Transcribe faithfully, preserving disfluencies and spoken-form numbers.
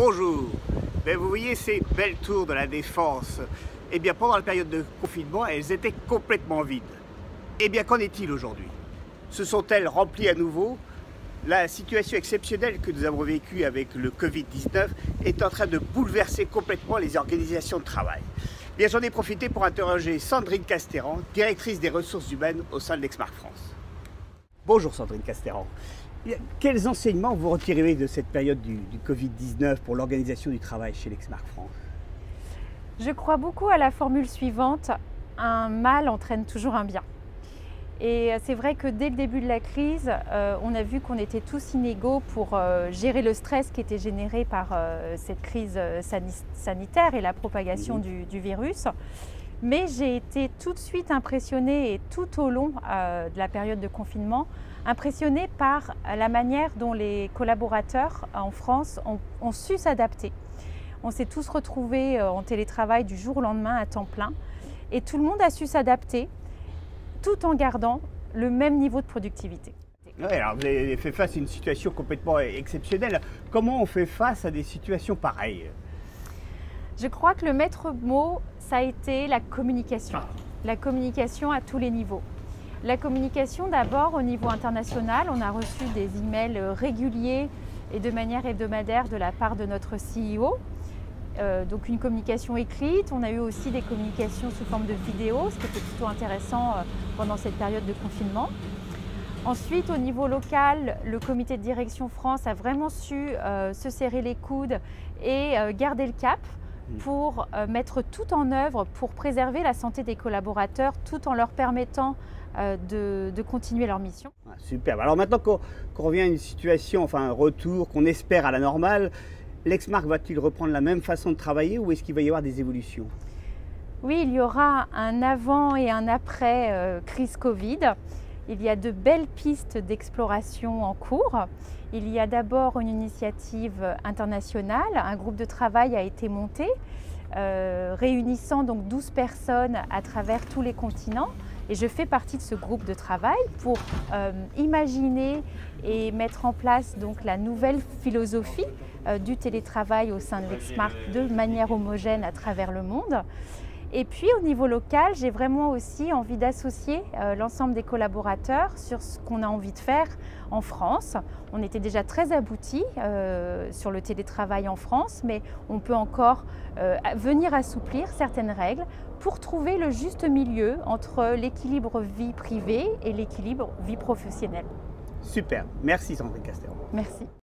Bonjour. Ben, vous voyez ces belles tours de la Défense. Eh bien, pendant la période de confinement, elles étaient complètement vides. Eh bien, qu'en est-il aujourd'hui? Se sont-elles remplies à nouveau? La situation exceptionnelle que nous avons vécue avec le Covid dix-neuf est en train de bouleverser complètement les organisations de travail. Eh bien, j'en ai profité pour interroger Sandrine Castéran, directrice des ressources humaines au sein de Lexmark France. Bonjour Sandrine Castéran. Quels enseignements vous retirez de cette période du, du Covid dix-neuf pour l'organisation du travail chez Lexmark France? Je crois beaucoup à la formule suivante, un mal entraîne toujours un bien. Et c'est vrai que dès le début de la crise, euh, on a vu qu'on était tous inégaux pour euh, gérer le stress qui était généré par euh, cette crise sanitaire et la propagation mmh. du, du virus. Mais j'ai été tout de suite impressionnée, et tout au long euh, de la période de confinement, impressionnée par la manière dont les collaborateurs en France ont, ont su s'adapter. On s'est tous retrouvés en télétravail du jour au lendemain à temps plein et tout le monde a su s'adapter tout en gardant le même niveau de productivité. Oui, alors vous avez fait face à une situation complètement exceptionnelle. Comment on fait face à des situations pareilles? Je crois que le maître mot, ça a été la communication. La communication à tous les niveaux. La communication d'abord au niveau international. On a reçu des emails réguliers et de manière hebdomadaire de la part de notre C E O. Euh, donc une communication écrite. On a eu aussi des communications sous forme de vidéo, ce qui était plutôt intéressant euh, pendant cette période de confinement. Ensuite, au niveau local, le comité de direction France a vraiment su euh, se serrer les coudes et euh, garder le cap pour euh, mettre tout en œuvre pour préserver la santé des collaborateurs tout en leur permettant euh, de, de continuer leur mission. Ah, super. Alors maintenant qu'on qu'on revient à une situation, enfin un retour qu'on espère à la normale, Lexmark va-t-il reprendre la même façon de travailler ou est-ce qu'il va y avoir des évolutions? Oui, il y aura un avant et un après euh, crise Covid. Il y a de belles pistes d'exploration en cours. Il y a d'abord une initiative internationale. Un groupe de travail a été monté, euh, réunissant donc douze personnes à travers tous les continents. Et je fais partie de ce groupe de travail pour euh, imaginer et mettre en place donc la nouvelle philosophie euh, du télétravail au sein de Lexmark de manière homogène à travers le monde. Et puis au niveau local, j'ai vraiment aussi envie d'associer euh, l'ensemble des collaborateurs sur ce qu'on a envie de faire en France. On était déjà très aboutis euh, sur le télétravail en France, mais on peut encore euh, venir assouplir certaines règles pour trouver le juste milieu entre l'équilibre vie privée et l'équilibre vie professionnelle. Super, merci Sandrine Castéran. Merci.